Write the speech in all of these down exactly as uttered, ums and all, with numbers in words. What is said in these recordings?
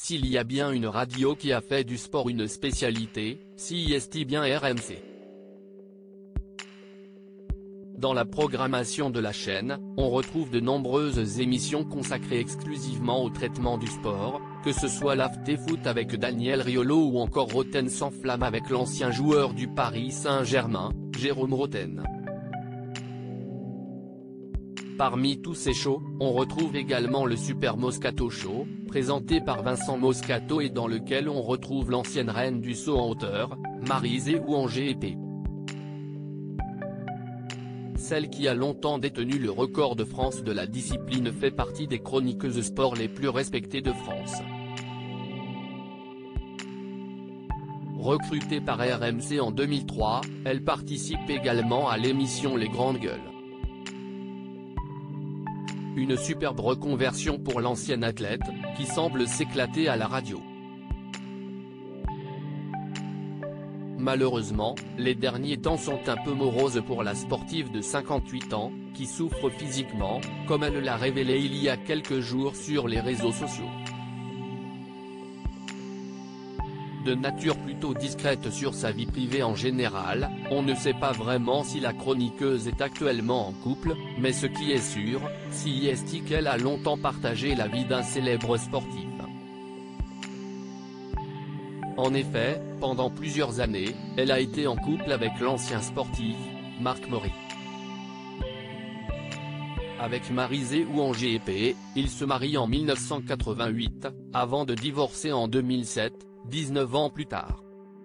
S'il y a bien une radio qui a fait du sport une spécialité, c'est bien R M C. Dans la programmation de la chaîne, on retrouve de nombreuses émissions consacrées exclusivement au traitement du sport, que ce soit l'After Foot avec Daniel Riolo ou encore Roten sans flamme avec l'ancien joueur du Paris Saint-Germain, Jérôme Roten. Parmi tous ces shows, on retrouve également le Super Moscato Show, présenté par Vincent Moscato et dans lequel on retrouve l'ancienne reine du saut en hauteur, Maryse ou en G P. Celle qui a longtemps détenu le record de France de la discipline fait partie des chroniqueuses sport les plus respectées de France. Recrutée par R M C en deux mille trois, elle participe également à l'émission Les Grandes Gueules. Une superbe reconversion pour l'ancienne athlète, qui semble s'éclater à la radio. Malheureusement, les derniers temps sont un peu moroses pour la sportive de cinquante-huit ans, qui souffre physiquement, comme elle l'a révélé il y a quelques jours sur les réseaux sociaux. De nature plutôt discrète sur sa vie privée en général, on ne sait pas vraiment si la chroniqueuse est actuellement en couple, mais ce qui est sûr, c'est qu'elle a longtemps partagé la vie d'un célèbre sportif. En effet, pendant plusieurs années, elle a été en couple avec l'ancien sportif, Marc Maury. Avec Maryse ou en G P, il se marie en mille neuf cent quatre-vingt-huit, avant de divorcer en deux mille sept, dix-neuf ans plus tard.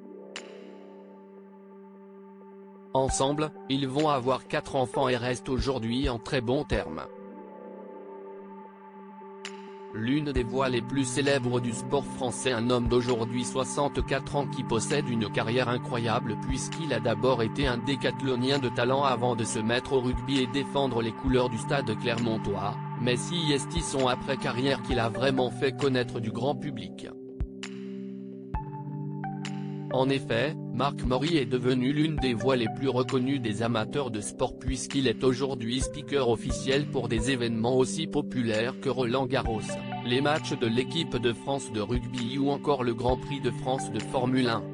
Ensemble, ils vont avoir quatre enfants et restent aujourd'hui en très bons termes. L'une des voix les plus célèbres du sport français, un homme d'aujourd'hui soixante-quatre ans qui possède une carrière incroyable puisqu'il a d'abord été un décathlonien de talent avant de se mettre au rugby et défendre les couleurs du stade clermontois, mais c'est son après-carrière qu'il a vraiment fait connaître du grand public. En effet, Marc Maury est devenu l'une des voix les plus reconnues des amateurs de sport puisqu'il est aujourd'hui speaker officiel pour des événements aussi populaires que Roland-Garros, les matchs de l'équipe de France de rugby ou encore le Grand Prix de France de Formule un.